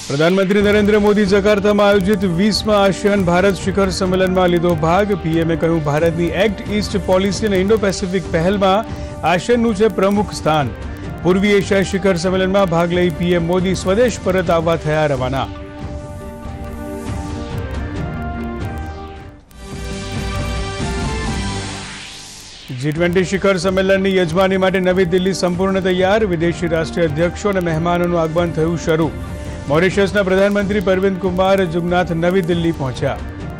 प्रधानमंत्री नरेंद्र मोदी जकार्ता में आयोजित 20मा आसियान भारत शिखर सम्मेलन में लीधो भाग। पीएमए कहूं भारतनी एक्ट ईस्ट पॉलिसी और इंडो पेसिफिक पहल में आसियानનું છે प्रमुख स्थान। पूर्वी एशिया शिखर सम्मेलन में भाग लई पीएम मोदी स्वदेश परत आववा थया रवाना। G20 शिखर सम्मेलन की यजमानी माटे नवी दिल्ली संपूर्ण तैयार। विदेशी राष्ट्रीय अध्यक्षों और मेहमानों आगमन थयुं शरू। मॉरिशसना प्रधानमंत्री परवीन कुमार जुगनाथ नवी दिल्ली पहुंचा।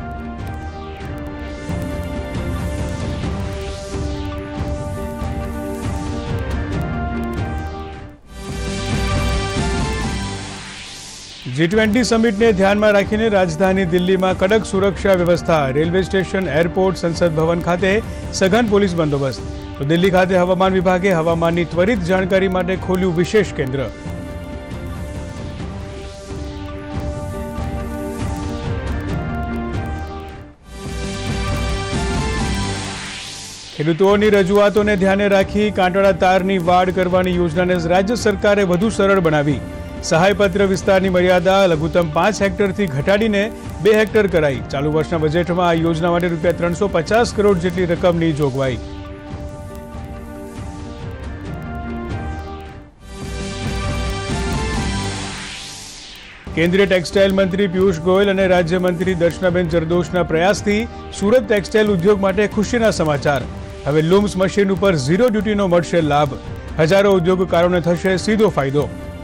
G20 समिट ने ध्यान में राखीने राजधानी दिल्ली में कड़क सुरक्षा व्यवस्था। रेलवे स्टेशन, एरपोर्ट, संसद भवन खाते सघन पोलीस बंदोबस्त। तो दिल्ली खाते हवामान विभागे हवामान की त्वरित जानकारी माटे खोल्યું विशेष केन्द्र। ખેડૂતોની રજૂઆતોને ધ્યાને રાખી કાંટાળા તારની વાડ કરવાની યોજનાને રાજ્ય સરકારે વધુ સરળ બનાવી। સહાયપત્ર વિસ્તારની મર્યાદા લઘુત્તમ 5 હેક્ટરથી ઘટાડીને 2 હેક્ટર કરાઈ। ચાલુ વર્ષના બજેટમાં આ યોજના માટે ₹350 કરોડ જેટલી રકમની જોગવાઈ। केन्द्रीय टेक्सटाइल मंत्री पीयूष गोयल और राज्य मंत्री दर्शनाबेन जरदोशना प्रयासथी सूरत टेक्सटाइल उद्योग माटे खुशीना समाचार। हवे लूम्स मशीन पर जीरो ड्यूटीनो मळशे लाभ। हजारों उद्योगकारोने थशे सीधो फायदो।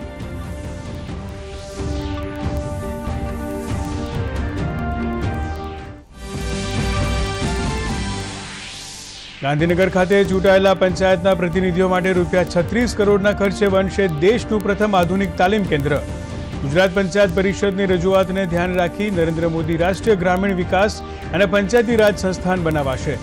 गांधीनगर खाते चूंटायेला पंचायतना प्रतिनिधिओ माटे ₹36 करोड़ना खर्चे बनशे देशनुं प्रथम आधुनिक तालीम केन्द्र। गुजरात पंचायत परिषद की रजूआत ने ध्यान राखी नरेंद्र मोदी राष्ट्रीय ग्रामीण विकास और पंचायती राज संस्थान बनावाशे।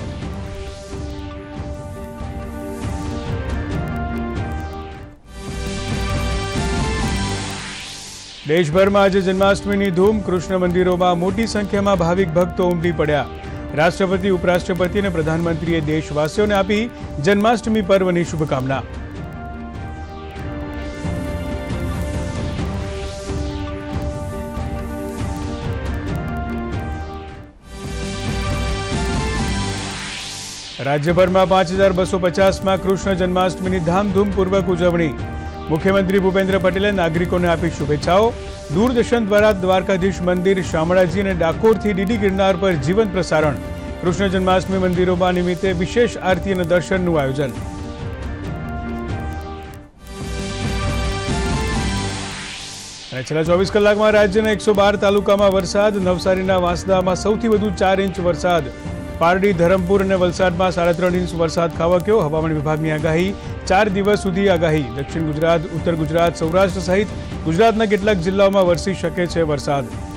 देशभर में आज जन्माष्टमी की धूम। कृष्ण मंदिरों में मोटी संख्या में भाविक भक्तों उमटी पड़ा। राष्ट्रपति, उपराष्ट्रपति और प्रधानमंत्रीए देशवासीओं ने आपी जन्माष्टमी पर्व की शुभकामना। राज्यभर में 5250 में कृष्ण जन्माष्टमी की धामधूमपूर्वक उजवणी। मुख्यमंत्री भूपेन्द्र पटेले नागरिकों ने आपी शुभेच्छाओं। दूरदर्शन द्वारा द्वारकाधीश मंदिर, शामળાજી और डाकोर थी डीडी गिरनार पर जीवंत प्रसारण। कृष्ण जन्माष्टमी मंदिरों में निमित्ते विशेष आरती और दर्शन आयोजन। छेल्ला 24 कलाक में राज्य 112 तालुका में वरसाद। नवसारीना वांसदा में सौथी वधु 4 इंच वरसाद। पारडी, धरमपुर और वलसाड में 3.5 इंच वरसाद खाबक्यो। हवामान विभाग की आगाही 4 दिवस सुधी आगाही। दक्षिण गुजरात, उत्तर गुजरात, सौराष्ट्र सहित गुजरातना केटलाक जिल्लाओं में वरसी शके छे वरसाद।